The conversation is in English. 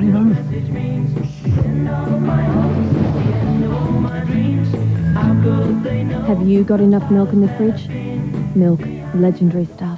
know. Have you got enough milk in the fridge? Milk, legendary stuff.